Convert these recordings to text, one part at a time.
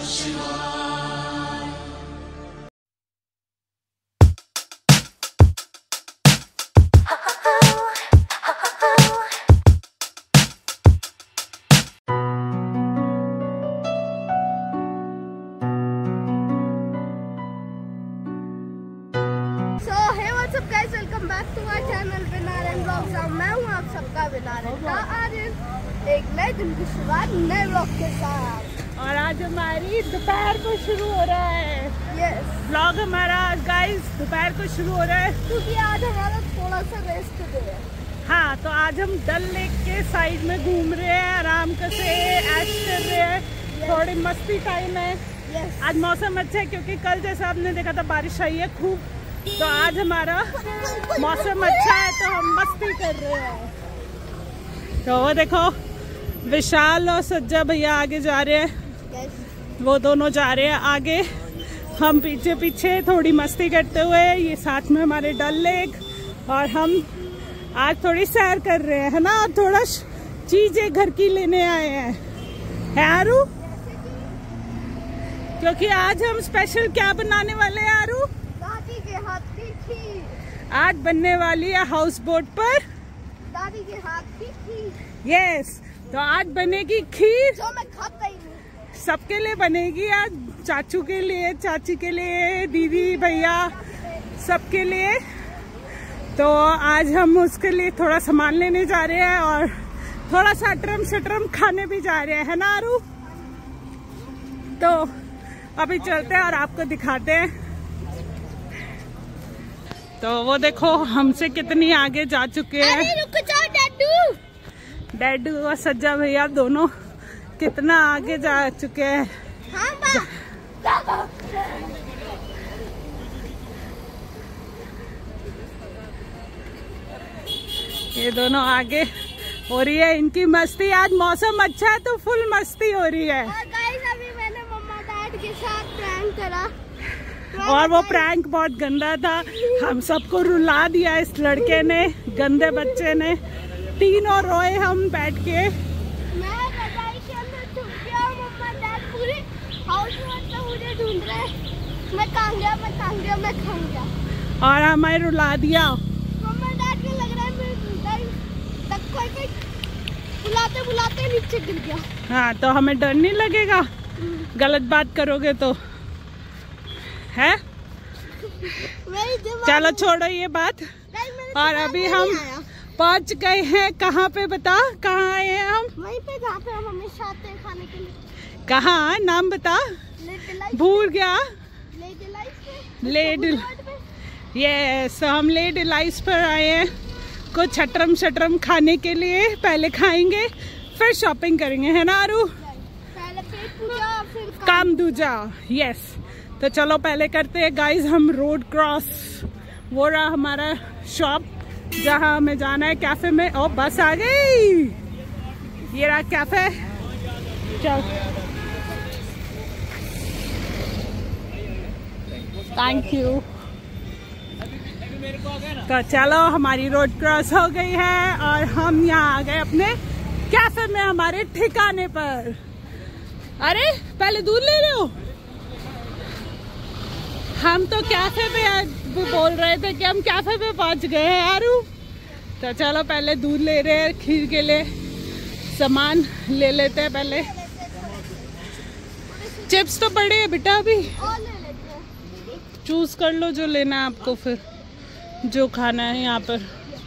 Welcome back to my channel विनारन vlogs. मैं हूं आप सबका विनारन आज एक नए दिन की शुरुआत नए व्लॉग के साथ। और आज हमारी दोपहर को शुरू हो रहा है व्लॉग हमारा गाइस दोपहर को शुरू हो रहा है क्योंकि आज हमारा थोड़ा सा रेस्ट डे है। हाँ, तो आज हम डल लेक के साइड में घूम रहे हैं, आराम से ऐश कर रहे हैं, थोड़ी मस्ती टाइम है। आज मौसम अच्छा है क्योंकि कल जैसा आपने देखा था बारिश आई है खूब, तो आज हमारा मौसम अच्छा है तो हम मस्ती कर रहे हैं। तो वो देखो विशाल और सज्जा भैया आगे जा रहे हैं, वो दोनों जा रहे हैं आगे, हम पीछे पीछे थोड़ी मस्ती करते हुए। ये साथ में हमारे डल लेक और हम आज थोड़ी सैर कर रहे हैं, है ना, और थोड़ा चीजें घर की लेने आए हैं, है आरू? क्योंकि आज हम स्पेशल क्या बनाने वाले हैं आरू? दादी के हाथ की खीर आज बनने वाली है हाउस बोट पर दादी के हाथ की खीर। यस, तो आज बनेगी खीर जो मैं खाता ही नहीं। सबके लिए बनेगी आज, चाचू के लिए, चाची के लिए, दीदी भैया सबके लिए। तो आज हम उसके लिए थोड़ा सामान लेने जा रहे हैं और थोड़ा सा अटरम शटरम खाने भी जा रहे हैं, है ना आरू? तो अभी चलते हैं और आपको दिखाते हैं। तो वो देखो हमसे कितनी आगे जा चुके हैं। अरे रुक जाओ डैडू। डैडू और सज्जा भैया दोनों कितना आगे जा चुके हैं। हाँ, ये दोनों आगे हो रही है इनकी मस्ती। आज मौसम अच्छा है तो फुल मस्ती हो रही है। और गाइस अभी मैंने मम्मा डैड के साथ प्रैंक करा और वो प्रैंक बहुत गंदा था, हम सबको रुला दिया इस लड़के ने, गंदे बच्चे ने। तीनों रोए हम बैठ के। मैं रजाई के अंदर छुप गया, मम्मा डैड पूरे हाउस में मुझे ढूंढ रहे। मैं कहाँ गया, मैं कहाँ गया, मैं कहाँ गया, और हमें रुला दिया। मम्मा डैड को लग रहा है मैं तक कोई बुलाते बुलाते नीचे गिर गया। हाँ, तो हमें डर नहीं लगेगा गलत बात करोगे तो, है? चलो छोड़ो ये बात। और अभी हम पहुंच गए हैं कहाँ पे, बता कहाँ आए हैं हम? वहीं पे जहाँ पे हम हमेशा आते हैं खाने के लिए। कहाँ, नाम बता, भूल गया। लेड, यस, तो हम लेड लाइस पर आए हैं कुछ छटरम शटरम खाने के लिए। पहले खाएंगे फिर शॉपिंग करेंगे, है ना आरू? पहले पेट पूजा फिर काम दूजा। यस, तो चलो पहले करते हैं गाइस हम रोड क्रॉस। वो रहा हमारा शॉप जहाँ हमें जाना है, कैफे में। ओ बस आ गई, ये रहा कैफे। चल, थैंक यू। तो चलो हमारी रोड क्रॉस हो गई है और हम यहाँ आ गए अपने कैफे में, हमारे ठिकाने पर। अरे पहले दूध ले रहे हो? हम तो कैफे पे बोल रहे थे कि हम कैफे पे पहुंच गए हैं आरू। तो चलो पहले दूध ले रहे हैं, खीर के लिए सामान ले लेते हैं पहले। चिप्स तो पड़े हैं बेटा, अभी चूज कर लो जो लेना है आपको, फिर जो खाना है यहाँ पर।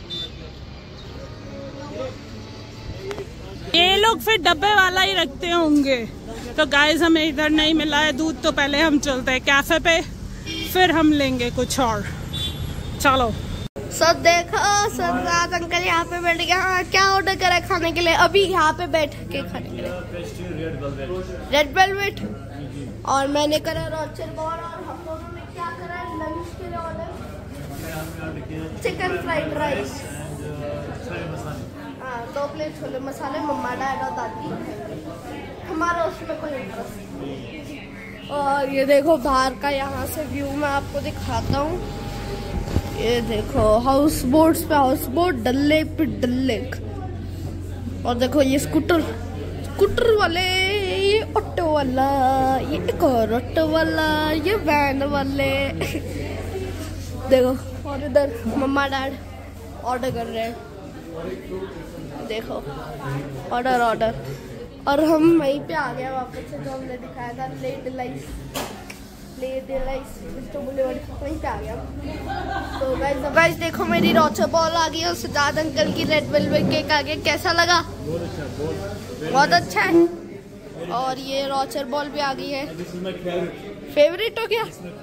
ये लोग फिर डब्बे वाला ही रखते होंगे। तो गाइस हमें इधर नहीं मिला है दूध, तो पहले हम चलते हैं कैफे पे, फिर हम लेंगे कुछ और। चलो सब देखो, सरदार अंकल यहाँ पे बैठ गए। हाँ, क्या ऑर्डर करा खाने के लिए? अभी यहाँ पे बैठ के खाने के लिए रेड वेलवेट, और मैंने करा रोचर बॉल। और हम दोनों ने क्या करा लंच के लिए ऑर्डर? चिकन फ्राइड राइस, हाँ 2 प्लेट छोले मसाले। मम्मा डैड और दादी, हमारा उसमें कोई इंटरेस्ट नहीं। और ये देखो बाहर का यहाँ से व्यू मैं आपको दिखाता हूँ। ये देखो हाउस बोट्स पे हाउस बोट, डल लेक पे डल लेक। और देखो ये स्कूटर वाले, ये ऑटो ऑटो वाला, ये एक और ऑटो वाला, ये वैन वाले। देखो, और इधर मम्मा डैड ऑर्डर कर रहे हैं। देखो, ऑर्डर ऑर्डर। और हम वहीं पे आ गए वापस से, जो हमने दिखाया था ले डिलाइस वहीं पे आ गया। तो गाइस देखो, मेरी रोचर बॉल आ गई और सजाद अंकल की रेड वेलवेट केक आ गया। कैसा लगा? बहुत अच्छा है। और ये रोचर बॉल भी आ गई है। फेवरेट हो गया?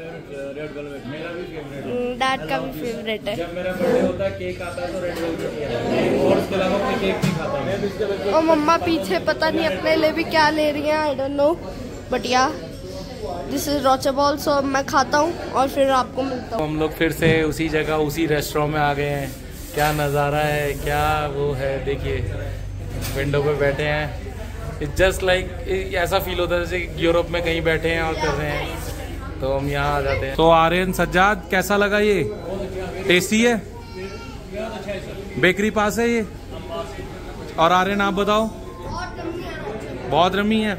डैड का भी फेवरेट है। जब मेरा बर्थडे होता है, केक आता है तो रेड वेलवेट ही आता है, और उसके अलावा कोई केक नहीं खाता मैं। और मम्मा पीछे पता नहीं अपने लिए भी क्या ले रही हैं, I don't know, but yeah this is Rocher ball. So मैं खाता हूँ और फिर आपको मिलता हूँ। हम लोग फिर से उसी जगह उसी रेस्टोरेंट में आ गए हैं। क्या नज़ारा है, क्या वो है, देखिए विंडो पे बैठे हैं। इट्स जस्ट लाइक ऐसा फील होता है जैसे यूरोप में कहीं बैठे हैं और कर रहे हैं, तो हम यहाँ आ जाते हैं। तो आर्यन, सज्जाद, कैसा लगा? ये टेस्टी है, बेकरी पास है ये। और आर्यन आप बताओ? बहुत रमी है।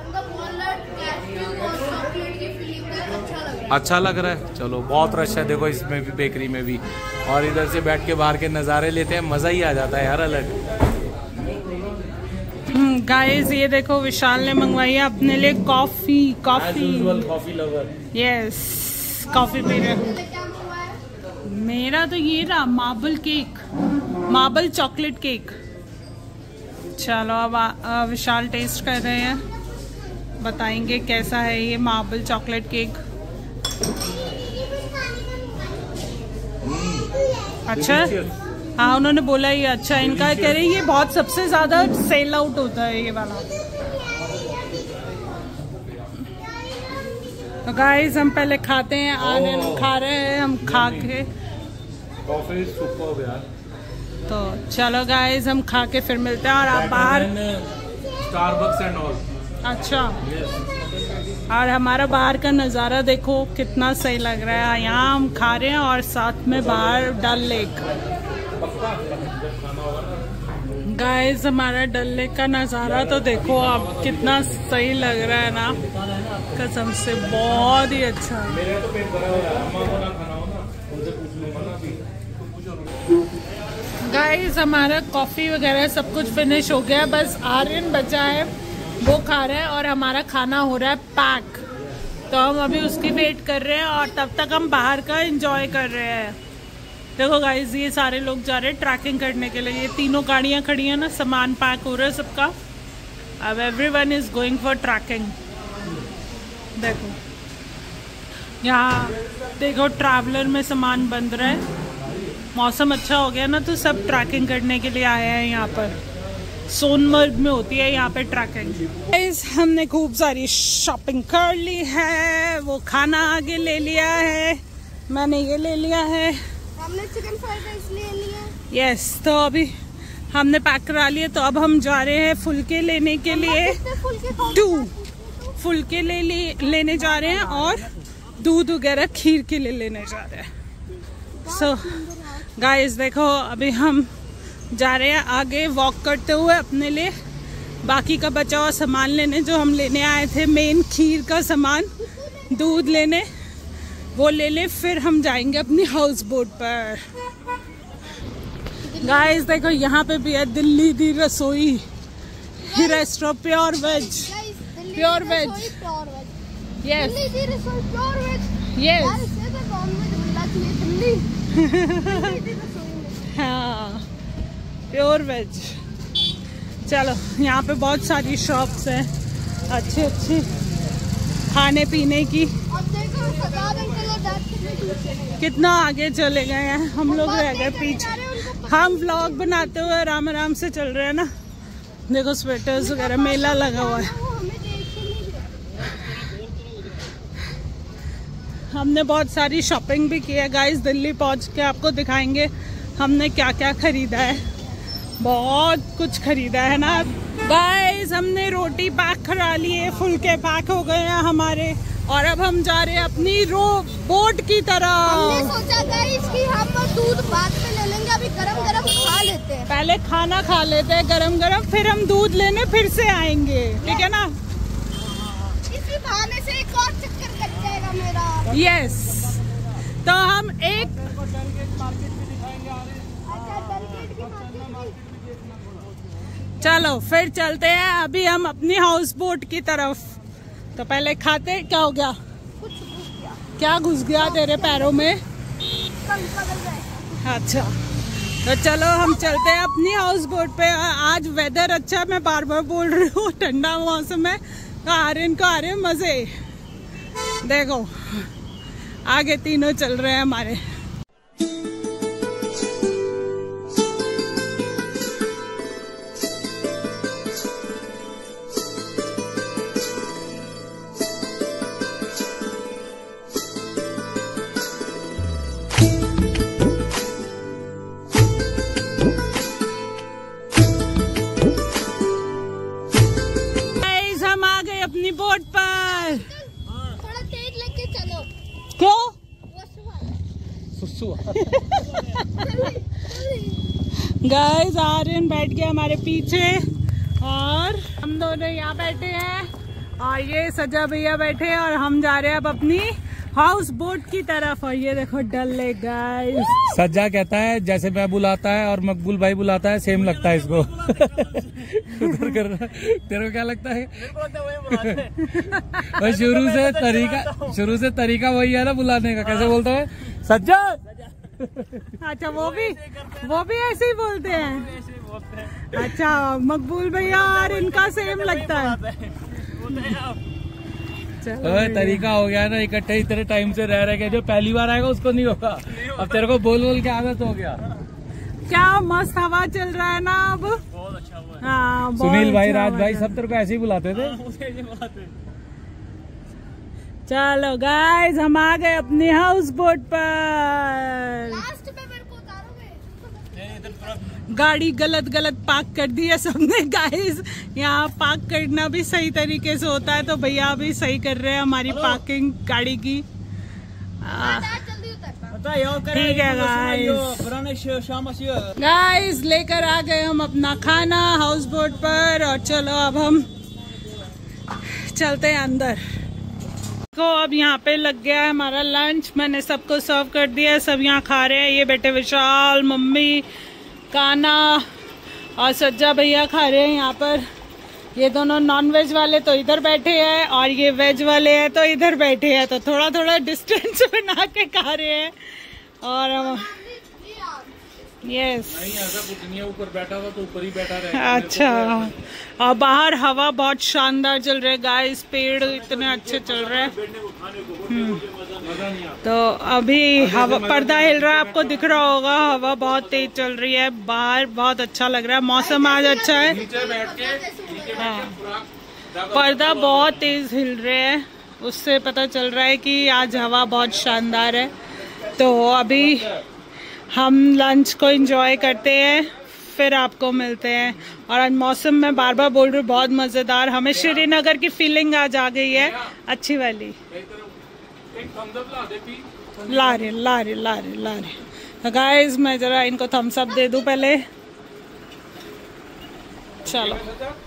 अच्छा लग रहा है। चलो, बहुत रश है देखो इसमें भी, बेकरी में भी। और इधर से बैठ के बाहर के नज़ारे लेते हैं, मज़ा ही आ जाता है यार अलग। गाइस ये देखो, विशाल ने मंगवाई है अपने लिए coffee. Coffee lover. Yes, coffee पी रहे। मेरा तो ये रहा marble cake, marble chocolate cake. चलो अब विशाल टेस्ट कर रहे हैं, बताएंगे कैसा है ये मार्बल चॉकलेट केक। अच्छा, हाँ उन्होंने बोला ये अच्छा, इनका कह रहे ये बहुत सबसे ज्यादा सेल आउट होता है ये वाला। तो गाइस हम पहले खाते हैं, आने खा रहे हैं, हम खा के कॉफी सुपर्ब यार। तो चलो गाइस हम खा के फिर मिलते हैं। और आप बाहर स्टारबक्स एंड ऑल। अच्छा, और हमारा बाहर का नज़ारा देखो कितना सही लग रहा है। यहाँ हम खा रहे हैं और साथ में बाहर डल लेक। गाइस हमारा डल लेक का नज़ारा तो देखो आप, कितना सही लग रहा है ना, कसम से बहुत ही अच्छा है। गाइस हमारा कॉफ़ी वगैरह सब कुछ फिनिश हो गया, बस आर्यन बचा है, वो खा रहा है और हमारा खाना हो रहा है पैक। तो हम अभी उसकी वेट कर रहे हैं और तब तक हम बाहर का एंजॉय कर रहे हैं। देखो गाइस ये सारे लोग जा रहे हैं ट्रैकिंग करने के लिए। ये तीनों गाड़ियाँ खड़ी हैं ना, सामान पैक हो रहा है सबका। अब everyone is going for trekking. देखो यहाँ देखो ट्रैवलर में सामान बंद रहा है। मौसम अच्छा हो गया ना, तो सब ट्रैकिंग करने के लिए आए हैं यहाँ पर। सोनमर्ग में होती है यहाँ पे ट्रैकिंग। हमने खूब सारी शॉपिंग कर ली है, वो खाना आगे ले लिया है, मैंने ये ले लिया है, हमने चिकन फ्राइड राइस ले लिया। यस, तो अभी हमने पैक करा लिया। तो अब हम जा रहे हैं फुलके लेने के लिए। 2 फुलके लेने जा रहे हैं और दूध वगैरह खीर के लिए लेने जा रहे हैं। सो गाइस देखो अभी हम जा रहे हैं आगे वॉक करते हुए अपने लिए बाकी का बचा हुआ सामान लेने, जो हम लेने आए थे मेन खीर का सामान, दूध लेने, वो ले ले, फिर हम जाएंगे अपनी हाउस बोट पर। गाइस देखो यहाँ पे भी है Delhi Di Rasoi restaurant, pure veg. Pure veg, yes yes. हाँ प्योर वेज। चलो यहाँ पे बहुत सारी शॉप्स हैं अच्छी अच्छी खाने पीने की। कितना आगे चले गए हैं, हम लोग रह गए पीछे। हम व्लॉग बनाते हुए आराम आराम से चल रहे हैं ना। देखो स्वेटर्स वगैरह, मेला लगा हुआ है। हमने बहुत सारी शॉपिंग भी की है गाइस। दिल्ली पहुंच के आपको दिखाएंगे हमने क्या क्या खरीदा है। बहुत कुछ खरीदा है ना गाइस। हमने रोटी पैक करा ली है, फुलके पैक हो गए हैं हमारे, और अब हम जा रहे हैं अपनी बोट की तरफ। हमने सोचा गाइस कि हम दूध बाद में ले लेंगे, अभी गरम गरम खा लेते हैं। पहले खाना खा लेते हैं गरम गरम, फिर हम दूध लेने फिर से आएंगे, ठीक है ना। यस, तो हम एक चलो फिर चलते हैं अभी हम अपनी हाउस बोट की तरफ। तो पहले खाते, क्या हो गया? क्या घुस गया तेरे पैरों में? अच्छा, तो चलो हम चलते हैं अपनी हाउस बोट पे। आज वेदर अच्छा, मैं बार बार बोल रही हूँ, ठंडा मौसम है तो आर्यन को आ रहे मजे। देखो आगे तीनों चल रहे हैं हमारे। अपनी बोट पर थोड़ा तेज लेके चलो। क्यों? गाइस आर्यन बैठ गया हमारे पीछे और हम दोनों यहाँ बैठे हैं और ये सजा भैया बैठे हैं और हम जा रहे हैं अब अपनी हाउस बोट की तरफ। और ये देखो डल लेक गाइस। सज्जा कहता है जैसे मैं बुलाता है और मकबूल भाई बुलाता है सेम लगता है इसको। उधर कर रहा है। तेरे को क्या लगता है? शुरू से तरीका वही है ना बुलाने का। कैसे बोलता है? सज्जा। अच्छा, वो भी ऐसे ही बोलते हैं। अच्छा, मकबूल भैया और इनका सेम लगता है। तरीका हो गया ना, इकट्ठे इतने टाइम से रह रहे, जो पहली बार आएगा उसको नहीं होगा। अब तेरे को बोल बोल के आदत हो गया। क्या मस्त हवा चल रहा है ना अब। बहुत अच्छा हुआ है। हाँ, सुनील भाई, राज भाई सब तेरे को ऐसे ही बुलाते थे। चलो गाइस, हम आ गए अपनी हाउस बोट पर। लास्ट में मेरे को उतारोगे? गाड़ी गलत पार्क कर दी है सबने गाइस। यहाँ पार्क करना भी सही तरीके से होता है, तो भैया भी सही कर रहे हैं हमारी पार्किंग गाड़ी की। ठीक है गाइस, लेकर आ गए हम अपना खाना हाउस बोट पर। और चलो अब हम चलते हैं अंदर। तो अब यहाँ पे लग गया है हमारा लंच। मैंने सबको सर्व कर दिया है, सब यहाँ खा रहे हैं। ये बेटे विशाल, मम्मी, काना और सज्जा भैया खा रहे हैं यहाँ पर। ये दोनों नॉन वेज वाले तो इधर बैठे हैं और ये वेज वाले हैं तो इधर बैठे हैं। तो थोड़ा थोड़ा डिस्टेंस बना के खा रहे हैं। और यस, ऐसा कुछ नहीं है, ऊपर बैठा हुआ तो ऊपर ही बैठा रहे। अच्छा, और बाहर हवा बहुत शानदार चल रहा है गाइस, पेड़ इतने अच्छे चल रहे हैं। तो अभी हवा, पर्दा हिल रहा है, आपको दिख रहा होगा, हवा बहुत तेज चल रही है बाहर, बहुत अच्छा लग रहा है। मौसम आज अच्छा है। हाँ, पर्दा बहुत तेज हिल रहे हैं, उससे पता चल रहा है कि आज हवा बहुत शानदार है। तो अभी हम लंच को एंजॉय करते हैं, फिर आपको मिलते हैं। और आज मौसम में बार बार बोल रही हूँ, बहुत मजेदार, हमें श्रीनगर की फीलिंग आज आ गई है, अच्छी वाली। ला रहे। तो गाइस, मैं जरा इनको थम्स अप दे दूं पहले। चलो,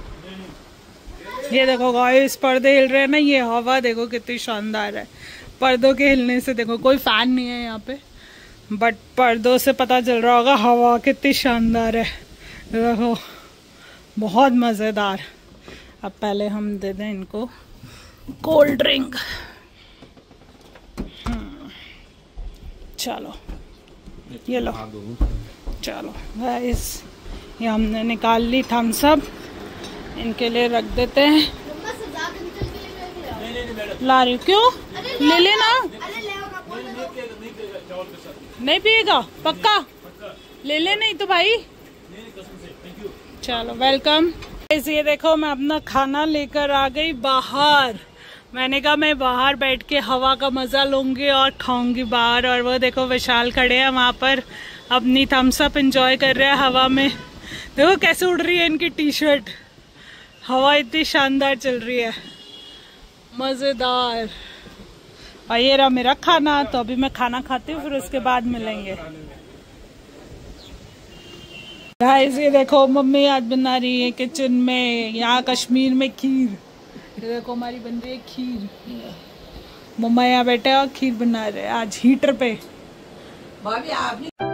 ये देखो गाइस, पर्दे हिल रहे हैं ना, ये हवा देखो कितनी शानदार है। पर्दों के हिलने से देखो, कोई फैन नहीं है यहाँ पे, बट पर्दों से पता चल रहा होगा हवा कितनी शानदार है। देखो, बहुत मज़ेदार। अब पहले हम दे दें इनको कोल्ड ड्रिंक। चलो, ये लो। चलो गाइस, ये हमने निकाल ली थम्स अप, इनके लिए रख देते हैं। ला रही, क्यों? ले लेना। नहीं पिएगा? पक्का ले ले, नहीं तो भाई। चलो, वेलकम। ये देखो, मैं अपना खाना लेकर आ गई बाहर। मैंने कहा मैं बाहर बैठ के हवा का मजा लूंगी और खाऊंगी बाहर। और वो देखो विशाल खड़े हैं वहां पर, अपनी थम्स अप एंजॉय कर रहे हैं हवा में। देखो कैसे उड़ रही है इनकी टी शर्ट, हवा इतनी शानदार चल रही है, मजेदार। और ये रहा मेरा खाना। तो अभी मैं खाना खाती हूँ, फिर उसके बाद मिलेंगे। गाइस, ये देखो मम्मी आज बना रही है किचन में, यहाँ कश्मीर में खीर। ये देखो हमारी बन रही है खीर। मम्मा यहाँ बैठे और खीर बना रहे हैं आज हीटर पे। भाभी आपने